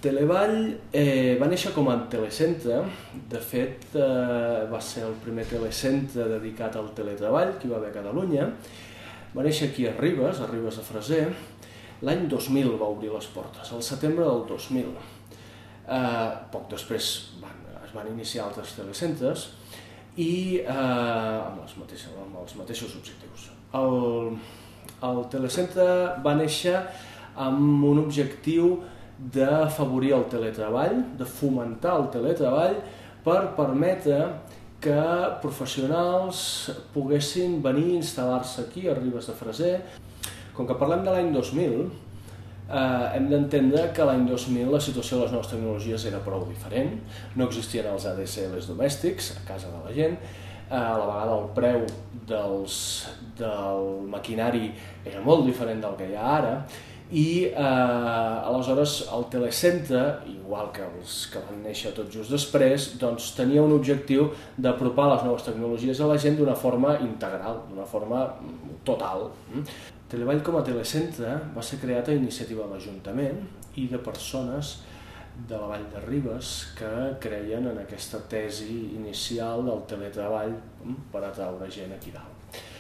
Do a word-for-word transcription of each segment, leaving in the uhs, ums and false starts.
Televall eh, va néixer com a telecentre. De fet, eh, va ser el primer telecentre dedicat al teletreball que hi va haver a Catalunya. Va néixer aquí a Ribes, a Ribes de Freser. L'any dos mil va obrir les portes, al setembre del dos mil. Eh, poc després van, es van iniciar altres telecentres i eh, amb, els mateixos, amb els mateixos objectius. El, el telecentre va néixer amb un objectiu d'afavorir el teletreball, de fomentar el teletreball per permetre que professionals poguessin venir a instal·lar-se aquí a Ribes de Freser. Com que parlem de l'any dos mil, eh, hem d'entendre que l'any dos mil la situació de les noves tecnologies era prou diferent. No existien els A D S Ls domèstics a casa de la gent, eh, a la vegada el preu dels, del maquinari era molt diferent del que hi ha ara, i eh, aleshores el telecentre, igual que els que van néixer tot just després, doncs, tenia un objectiu d'apropar les noves tecnologies a la gent d'una forma integral, d'una forma total. Televall com a telecentre va ser creat a iniciativa de l'Ajuntament i de persones de la Vall de Ribes que creien en aquesta tesi inicial del teletreball per atraure gent aquí dalt.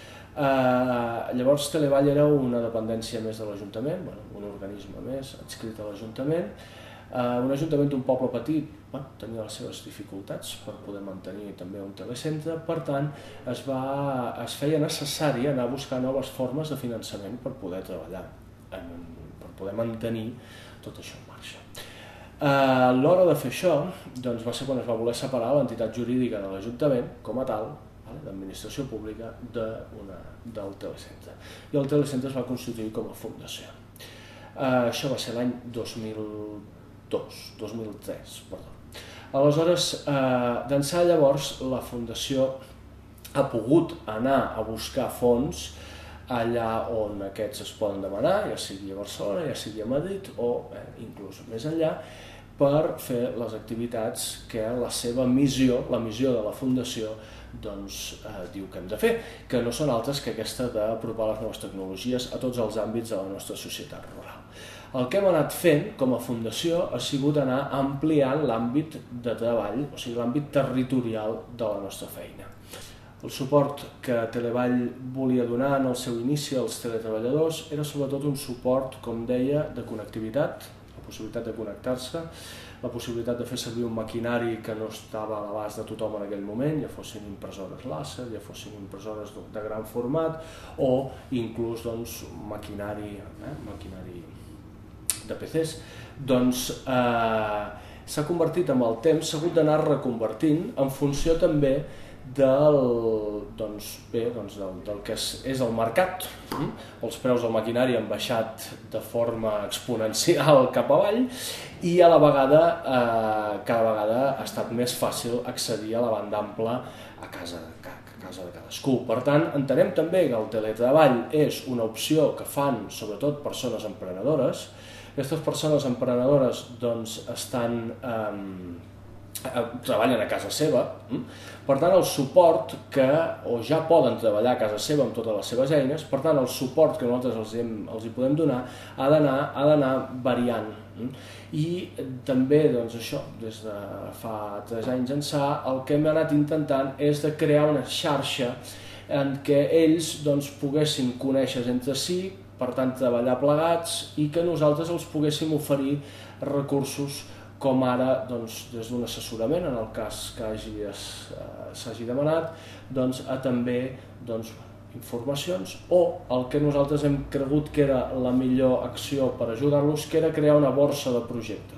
Uh, llavors Televall era una dependència més de l'Ajuntament, bueno, un organisme més adscrit a l'Ajuntament, uh, un ajuntament d'un poble petit, bueno, tenia les seves dificultats per poder mantenir també un telecentre, per tant es, va, es feia necessari anar a buscar noves formes de finançament per poder treballar, en, per poder mantenir tot això en marxa. Uh, a l'hora de fer això, doncs, va ser quan es va voler separar l'entitat jurídica de l'Ajuntament com a tal, d'administració pública, de una, del telecentre. I el telecentre es va constituir com a fundació. Uh, això va ser l'any dos mil dos, dos mil tres, perdó. Aleshores, uh, d'ençà llavors, la fundació ha pogut anar a buscar fons allà on aquests es poden demanar, ja sigui a Barcelona, ja sigui a Madrid o eh, inclús més enllà, per fer les activitats que la seva missió, la missió de la fundació, doncs, eh, diu que hem de fer, que no són altres que aquesta d'apropar les noves tecnologies a tots els àmbits de la nostra societat rural. El que hem anat fent com a fundació ha sigut anar ampliant l'àmbit de treball, o sigui, l'àmbit territorial de la nostra feina. El suport que Televall volia donar en el seu inici als teletreballadors era sobretot un suport, com deia, de connectivitat, la possibilitat de connectar-se, la possibilitat de fer servir un maquinari que no estava a l'abast de tothom en aquell moment, ja fossin impressores làser, ja fossin impressores de gran format o inclús doncs, maquinari, eh, maquinari de P Cs. Doncs eh, s'ha convertit amb el temps, s'ha hagut d'anar reconvertint en funció també del, doncs, bé, doncs del, del que és, és el mercat. Mm? Els preus del maquinari han baixat de forma exponencial cap avall i a la vegada, eh, cada vegada ha estat més fàcil accedir a la banda ampla a casa, a casa de cadascú. Per tant, entenem també que el teletreball és una opció que fan sobretot persones emprenedores. Aquestes persones emprenedores doncs, estan... Eh, treballen a casa seva, per tant el suport que, o ja poden treballar a casa seva amb totes les seves eines, per tant el suport que nosaltres els, hem, els hi podem donar ha d'anar ha d'anar variant. I també, doncs això, des de fa tres anys ençà, el que hem anat intentant és de crear una xarxa en què ells doncs, poguessin conèixer entre si, per tant treballar plegats i que nosaltres els poguéssim oferir recursos com ara, doncs, des d'un assessorament, en el cas que s'hagi demanat, doncs, a també doncs, informacions o el que nosaltres hem cregut que era la millor acció per ajudar-los, que era crear una borsa de projectes.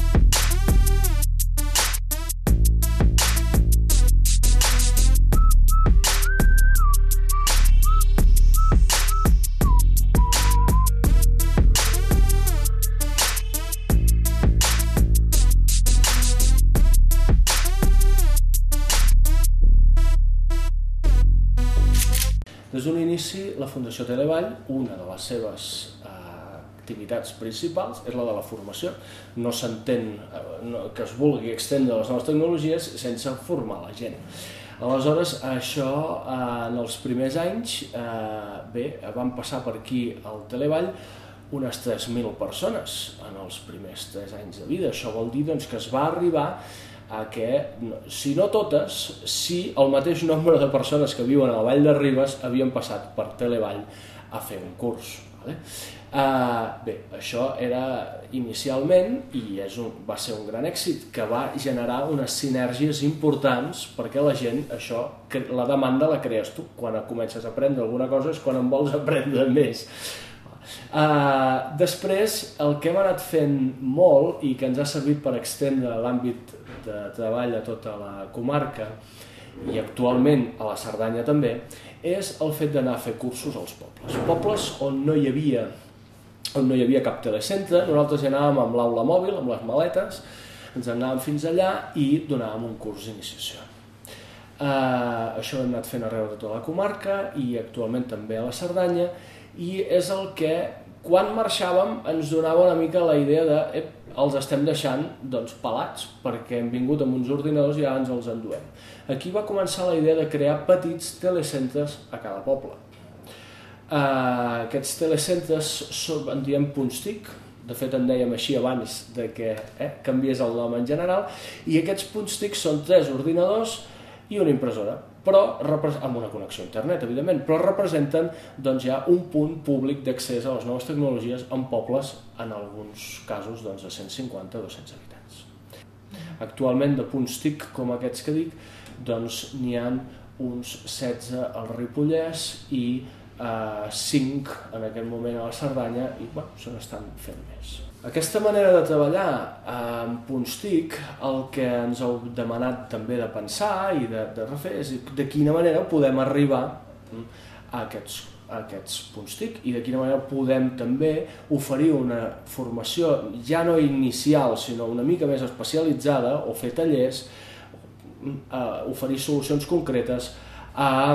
Des d'un inici, la Fundació Televall, una de les seves eh, activitats principals és la de la formació. No s'entén eh, no, que es vulgui extendre les noves tecnologies sense formar la gent. Aleshores, això eh, en els primers anys, eh, bé, van passar per aquí al Televall unes tres mil persones en els primers tres anys de vida. Això vol dir doncs, que es va arribar a que, si no totes, sí el mateix nombre de persones que viuen a la Vall de Ribes havien passat per Televall a fer un curs. Vale? Uh, bé, això era inicialment, i és un, va ser un gran èxit, que va generar unes sinergies importants, perquè la gent, això, la demanda la crees tu. Quan comences a aprendre alguna cosa és quan en vols aprendre més. Uh, després, el que hem anat fent molt i que ens ha servit per extendre l'àmbit de treball a tota la comarca i actualment a la Cerdanya també, és el fet d'anar a fer cursos als pobles. Pobles on no hi havia, on no hi havia cap telecentre, nosaltres hi anàvem amb l'aula mòbil, amb les maletes, ens anàvem fins allà i donàvem un curs d'iniciació. Uh, això ho hem anat fent arreu de tota la comarca i actualment també a la Cerdanya, i és el que, quan marxàvem, ens donava una mica la idea de eh, els estem deixant doncs, pelats, perquè hem vingut amb uns ordinadors i ara ens els enduem. Aquí va començar la idea de crear petits telecentres a cada poble. Uh, aquests telecentres són, en diem punts TIC, de fet en dèiem així abans de que eh, canviés el nom en general, i aquests punts TIC són tres ordinadors i una impressora, però amb una connexió a internet, evidentment, però representen doncs, ja un punt públic d'accés a les noves tecnologies en pobles, en alguns casos doncs, de cent cinquanta a dos-cents habitants. Actualment, de punts TIC com aquests que dic, doncs n'hi ha uns setze al Ripollès i eh, cinc en aquest moment a la Cerdanya, i bueno, se n'estan fent més. Aquesta manera de treballar amb punts TIC, el que ens heu demanat també de pensar i de, de refer és de quina manera podem arribar a aquests, a aquests punts TIC i de quina manera podem també oferir una formació ja no inicial, sinó una mica més especialitzada, o fer tallers, oferir solucions concretes a,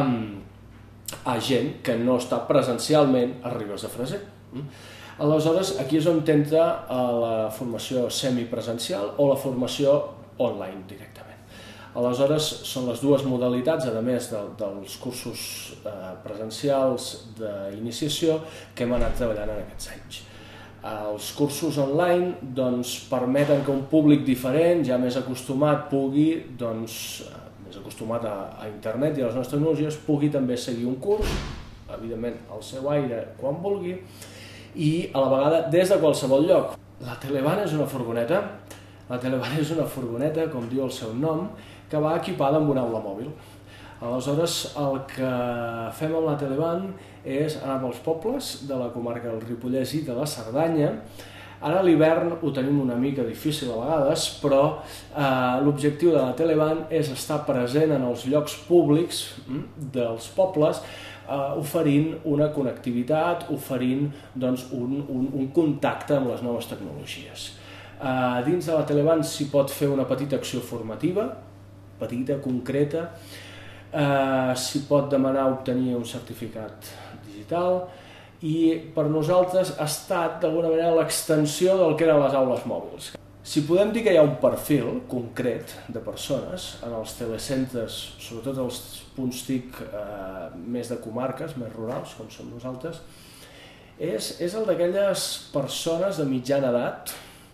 a gent que no està presencialment a Ribes de Freser. Aleshores, aquí és on entra la formació semipresencial o la formació online directament. Aleshores, són les dues modalitats, a més de, dels cursos eh, presencials d'iniciació, que hem anat treballant en aquests anys. Els cursos online doncs, permeten que un públic diferent, ja més acostumat, pugui, doncs, més acostumat a, a internet i a les noves tecnologies, pugui també seguir un curs, evidentment al seu aire quan vulgui, i a la vegada des de qualsevol lloc. La Televan és una furgoneta, la Televan és una furgoneta, com diu el seu nom, que va equipada amb una aula mòbil. Aleshores, el que fem amb la Televan és anar pels pobles de la comarca del Ripollès i de la Cerdanya. Ara a l'hivern ho tenim una mica difícil a vegades, però eh, l'objectiu de la Televan és estar present en els llocs públics mm, dels pobles, Uh, oferint una connectivitat, oferint doncs, un, un, un contacte amb les noves tecnologies. Uh, dins de la Televan s'hi pot fer una petita acció formativa, petita, concreta, uh, s'hi pot demanar obtenir un certificat digital i per nosaltres ha estat d'alguna manera l'extensió del que eren les aules mòbils. Si podem dir que hi ha un perfil concret de persones en els telecentres, sobretot els punts TIC eh, més de comarques, més rurals, com som nosaltres, és, és el d'aquelles persones de mitjana edat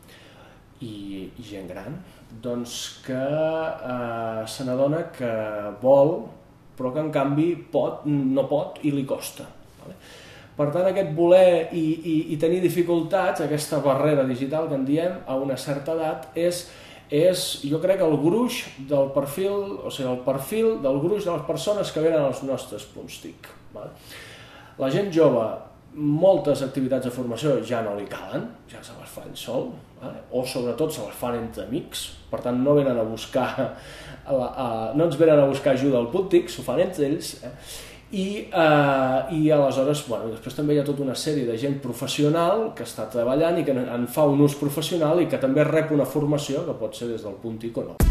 i, i gent gran, doncs que eh, se n'adona que vol, però que en canvi pot, no pot i li costa. Vale? Per tant, aquest voler i, i, i tenir dificultats, aquesta barrera digital que en diem, a una certa edat, és, és jo crec, el gruix del perfil, o sigui, el perfil del gruix de les persones que venen als nostres punts TIC. Vale? La gent jove, moltes activitats de formació ja no li calen, ja se les fan sol, vale? O sobretot se les fan entre amics, per tant no venen a buscar, a la, a, no ens venen a buscar ajuda al punt TIC, s'ho fan entre ells, eh? I, eh, i aleshores, bueno, després també hi ha tota una sèrie de gent professional que està treballant i que en fa un ús professional i que també rep una formació que pot ser des del punt TIC o no.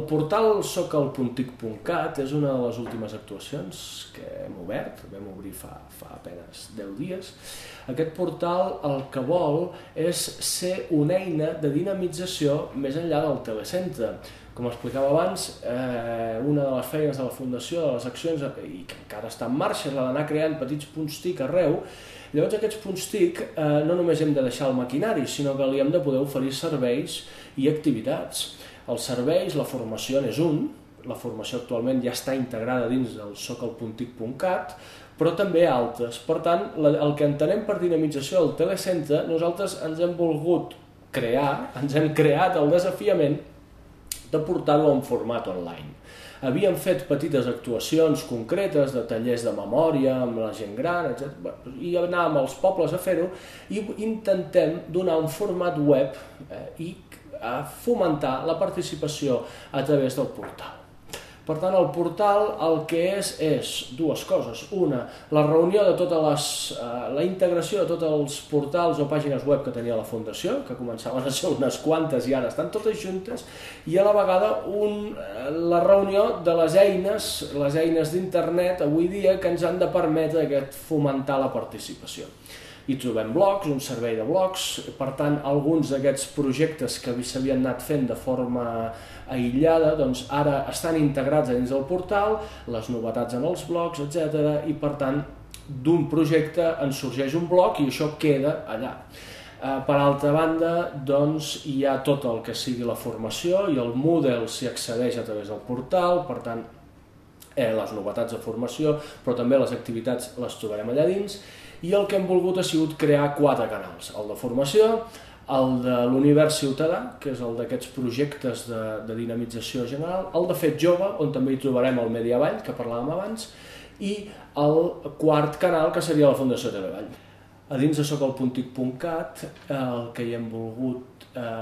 portal socal punt tic punt cat és una de les últimes actuacions que hem obert, vam obrir fa, fa apenas deu dies. Aquest portal el que vol és ser una eina de dinamització més enllà del telecentre. Com explicava abans, eh, una de les feines de la Fundació, de les accions, i que encara està en marxa, és la d'anar creant petits punts TIC arreu. Llavors aquests punts TIC eh, no només hem de deixar el maquinari, sinó que li hem de poder oferir serveis i activitats. Els serveis, la formació n'és un, la formació actualment ja està integrada dins del socal punt tic punt cat, però també altres. Per tant, el que entenem per dinamització del telecentre, nosaltres ens hem volgut crear, ens hem creat el desafiament de portar-ho en format online. Havíem fet petites actuacions concretes de tallers de memòria amb la gent gran, etcètera, i anàvem als pobles a fer-ho i intentem donar un format web eh, i a fomentar la participació a través del portal. Per tant, el portal el que és és dues coses. Una, la reunió de totes les... Eh, la integració de tots els portals o pàgines web que tenia la Fundació, que començaven a ser unes quantes i ara estan totes juntes, i a la vegada un, la reunió de les eines, les eines d'internet avui dia que ens han de permetre aquest fomentar la participació. Hi trobem blogs, un servei de blogs, per tant, alguns d'aquests projectes que s'havien anat fent de forma aïllada, doncs ara estan integrats dins del portal, les novetats en els blogs, etcètera, i per tant, d'un projecte en sorgeix un blog i això queda allà. Per altra banda, doncs, hi ha tot el que sigui la formació i el Moodle s'hi accedeix a través del portal, per tant, eh, les novetats de formació, però també les activitats les trobarem allà dins, i el que hem volgut ha sigut crear quatre canals, el de formació, el de l'univers ciutadà, que és el d'aquests projectes de, de dinamització general, el de Fet Jove, on també hi trobarem el Mediavall, que parlàvem abans, i el quart canal, que seria la Fundació Televall. A dins de socal punt tic punt cat el que hi hem volgut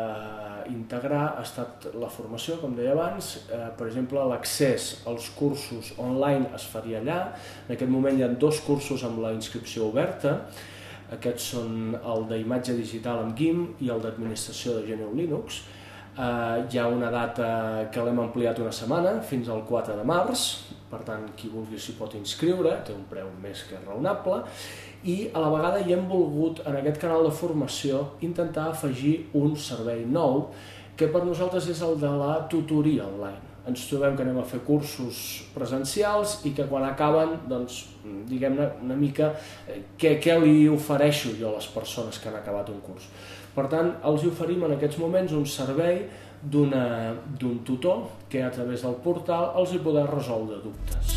eh, integrar ha estat la formació, com deia abans. Eh, per exemple, l'accés als cursos online es faria allà. En aquest moment hi ha dos cursos amb la inscripció oberta. Aquests són el d'imatge digital amb GIMP i el d'administració de G N U Linux. Eh, hi ha una data que l'hem ampliat una setmana, fins al quatre de març, per tant, qui vulgui s'hi pot inscriure, té un preu més que raonable, i a la vegada hi hem volgut, en aquest canal de formació, intentar afegir un servei nou, que per nosaltres és el de la tutoria online. Ens trobem que anem a fer cursos presencials i que quan acaben, doncs, diguem-ne una mica què, què li ofereixo jo a les persones que han acabat un curs. Per tant, els oferim en aquests moments un servei d'un tutor que a través del portal els hi podrà resoldre dubtes.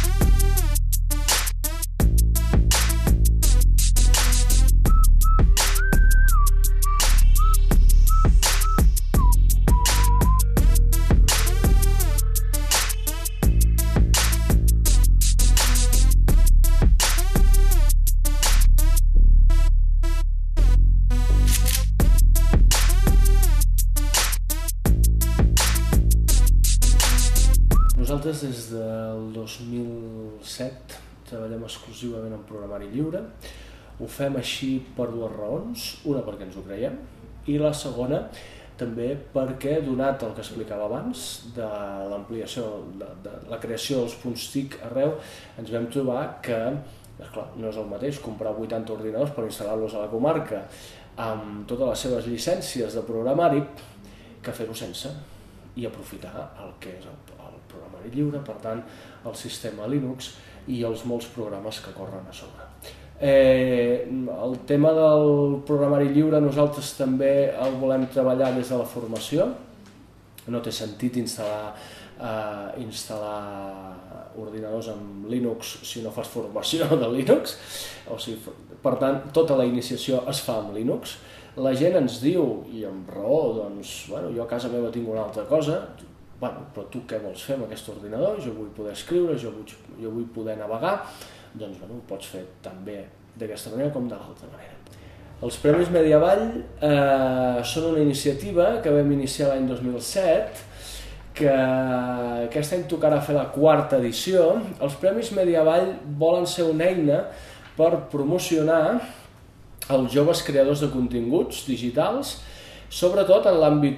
Nosaltres des del dos mil set treballem exclusivament en programari lliure. Ho fem així per dues raons. Una, perquè ens ho creiem, i la segona també perquè, donat el que explicava abans de l'ampliació, de, de la creació dels punts TIC arreu, ens vam trobar que, esclar, no és el mateix comprar vuitanta ordinadors per instal·lar-los a la comarca amb totes les seves llicències de programari que fer-ho sense i aprofitar el que és el, el programari lliure, per tant, el sistema Linux i els molts programes que corren a sobre. Eh, el tema del programari lliure nosaltres també el volem treballar des de la formació. No té sentit instal·lar, eh, instal·lar ordinadors amb Linux si no fas formació de Linux. O sigui, per tant, tota la iniciació es fa amb Linux. La gent ens diu, i amb raó, doncs, bueno, jo a casa meva tinc una altra cosa, bueno, però tu què vols fer amb aquest ordinador? Jo vull poder escriure, jo vull, jo vull poder navegar, doncs bueno, ho pots fer tan bé d'aquesta manera com de l'altra manera. Els Premis Mediavall eh, són una iniciativa que vam iniciar l'any dos mil set, que aquest any tocarà fer la quarta edició. Els Premis Mediavall volen ser una eina per promocionar els joves creadors de continguts digitals, sobretot en l'àmbit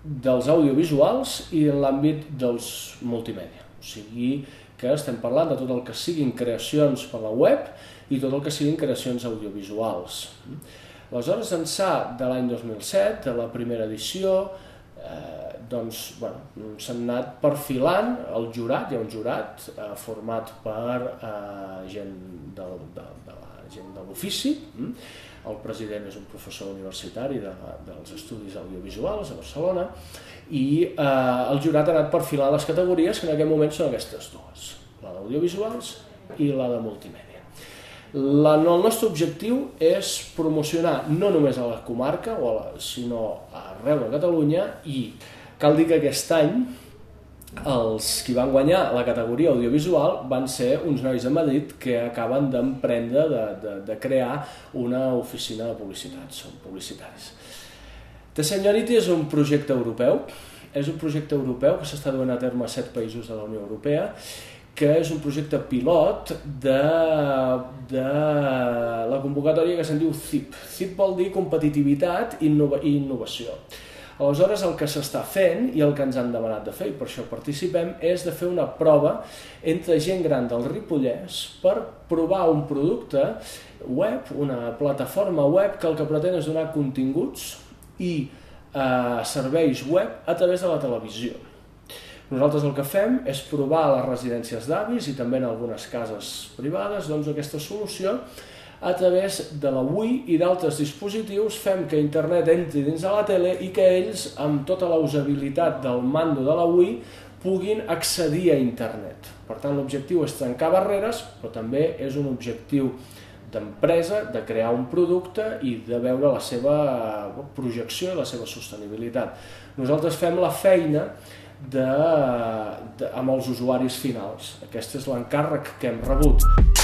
dels audiovisuals i en l'àmbit dels multimèdia. O sigui que estem parlant de tot el que siguin creacions per la web i tot el que siguin creacions audiovisuals. Aleshores, ençà de l'any dos mil set, de la primera edició, eh, doncs, bueno, s'han anat perfilant el jurat, hi ha un jurat eh, format per eh, gent, de, de, de la gent de l'ofici. El president és un professor universitari de, dels estudis audiovisuals a Barcelona i eh, el jurat ha anat perfilant les categories que en aquest moment són aquestes dues, la d'audiovisuals i la de multimèdia. La, el nostre objectiu és promocionar no només a la comarca, o a la, sinó arreu de Catalunya, i cal dir que aquest any els qui van guanyar la categoria audiovisual van ser uns nois de Madrid que acaben d'emprendre de, de, de crear una oficina de publicitat, són publicitaris. The Seniority és un projecte europeu, és un projecte europeu que s'està duent a terme a set països de la Unió Europea, que és un projecte pilot de, de la convocatòria que se'n diu C I P. C I P vol dir competitivitat i innova, innovació. Aleshores, el que s'està fent, i el que ens han demanat de fer, i per això participem, és de fer una prova entre gent gran del Ripollès per provar un producte web, una plataforma web que el que pretén és donar continguts i eh, serveis web a través de la televisió. Nosaltres el que fem és provar a les residències d'avis i també en algunes cases privades doncs, aquesta solució a través de la Wii i d'altres dispositius. Fem que internet entri dins de la tele i que ells, amb tota la usabilitat del mando de la Wii, puguin accedir a internet. Per tant, l'objectiu és trencar barreres, però també és un objectiu d'empresa, de crear un producte i de veure la seva projecció i la seva sostenibilitat. Nosaltres fem la feina de, de, amb els usuaris finals. Aquest és l'encàrrec que hem rebut.